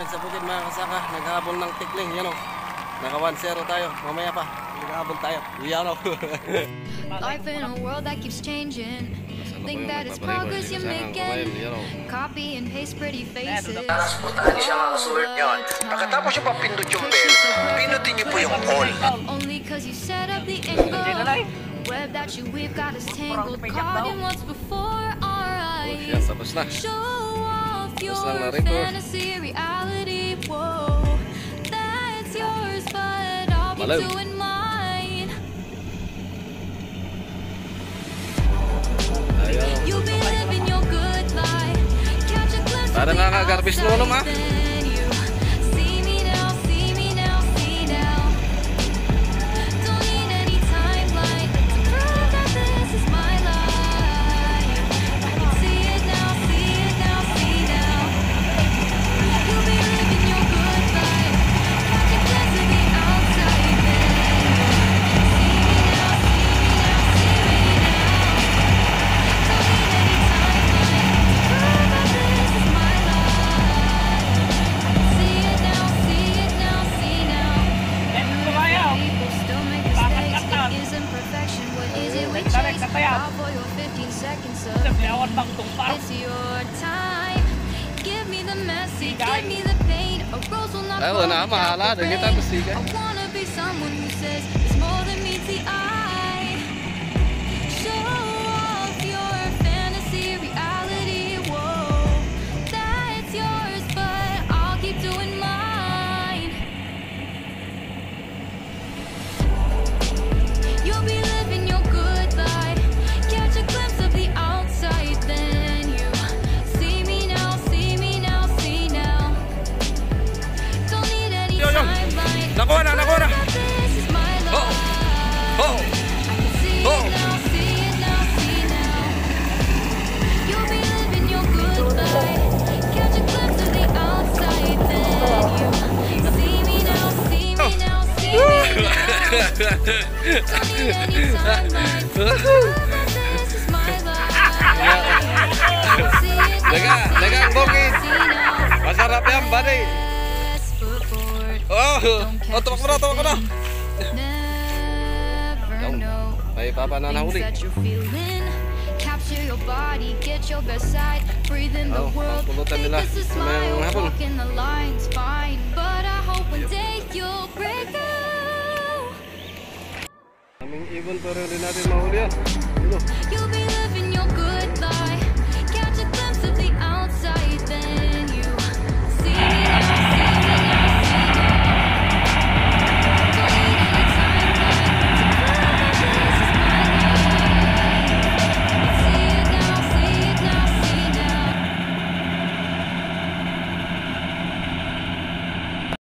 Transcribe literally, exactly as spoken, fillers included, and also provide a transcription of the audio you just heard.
sa bukid mga kasaka, naghabol ng tikling, yan o. Naka one zero tayo, mamaya pa, naghabol tayo. Yan o. Life in a world that keeps changing. Think that it's progress you're making. Copy and paste pretty faces. Puntahan niyo siya mga kasulat yun. Pagkatapos yung papindot yung bell, pinutin niyo po yung all. Only cause you set up the angle. Web that you we've got us tangled. Caught in what's before our eyes. Yan, tapos na. Show off your na rin, fantasy reality. Whoa, that's yours, but I'll be Malaw. doing mine. You'll be living your good life. Catch a glimpse of Para the nga ka-garbage outside, nono, ma. then you see me now, see me now, see now. Don't need any timeline to prove that this is my life. I can see it now, see it now, see now. You'll be living your good life. Catch a glimpse of the outside, then you see me now, see me now, see me now. Don't need any timeline to prove that this is my life. I can see it now, see it now, see now. People still make mistakes. It isn't perfection. What is it we chase? Out for your fifteen seconds of fame. It's your time. Give me the message, give me the pain. A rose will not Ay, fall wala, without mahala. the Dagit rain. ang musiga. I wanna be someone who says it's more than meets the eye. Show off your fantasy reality. Whoa, that's yours, but I'll keep doing mine. You'll be living your good life. Catch a glimpse of the outside, then you see me now, see me now, see now. Don't need any Yo, yo. timeline. Nakuha na, nakuha na. That this is my life. Oh. I can see Oh. it now, see it now, see now. You'll be living your good life. Catch a glimpse of the outside, then you see me now, see me now, see me now. Don't need any timeline to prove that this is my life. I can see it now, Daga, see daga it ang bukid. now, see now. Masarap yan, buddy. Best foot forward. Oh, Don't oh, catch tumak you mo na, tumak mo na. slipping. Never know. May papa na Things nahuli. that you're feeling. Capture your body, get your best side. Breathe in the Oh, world. pangpulutan Think nila. this is Sa smile. mayang hapon. Walking the lines fine, but I hope one day you'll break through. Kaming ibon pero hindi natin mahuli yan. Yun o. You'll be living